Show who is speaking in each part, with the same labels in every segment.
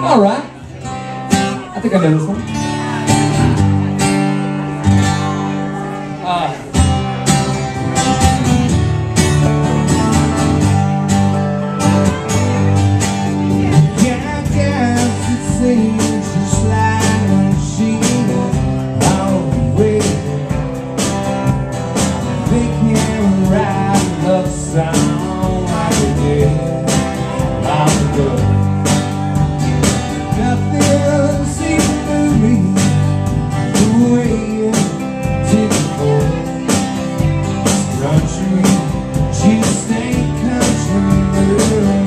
Speaker 1: All right. I think I know this one.
Speaker 2: Yeah, I guess it seems just like when she was away. They can write a love song like they did long ago. Nothing seems to move me the way it did before. Country, she stay country girl.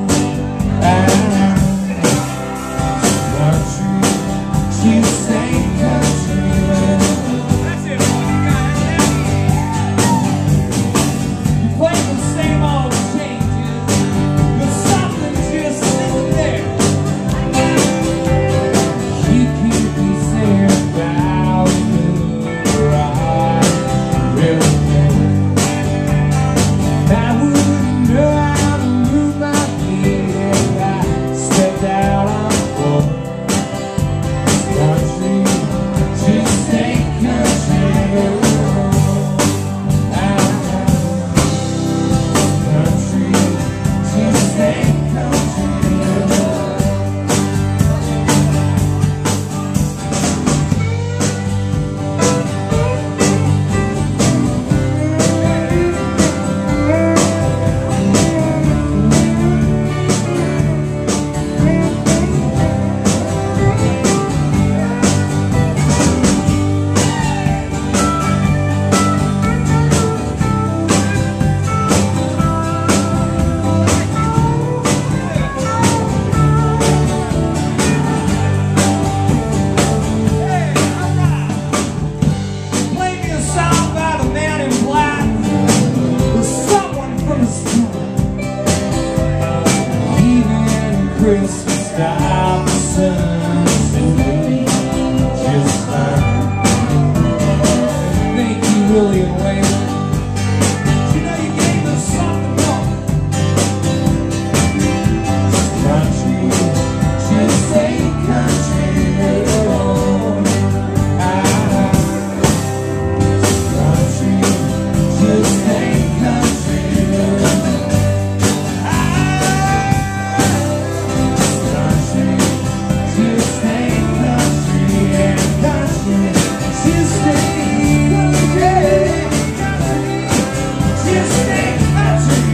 Speaker 2: Country, she stay country girl.
Speaker 3: That's it, boy. You got it.
Speaker 2: You play the same old changes, but something just isn't there. You keep me saying about who I really am. I wouldn't know how to move my feet if I stepped out on the floor. Country, just stay country girl. Country, just stay country girl. Play me a song by the man in black, or someone from the store. Even Christmas time, the sun seems just fine. Thank you, William Wayne. You know you gave us something more. Country, just say country girl. Country, just say country girl. Country, just say country, and country, just say country. Just say country.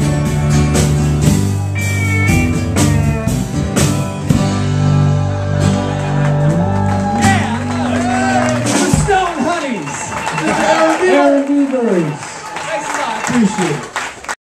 Speaker 2: Yeah, the Stone Honeys.
Speaker 1: Aaron Newberry.
Speaker 3: Thanks a lot.
Speaker 1: Appreciate it.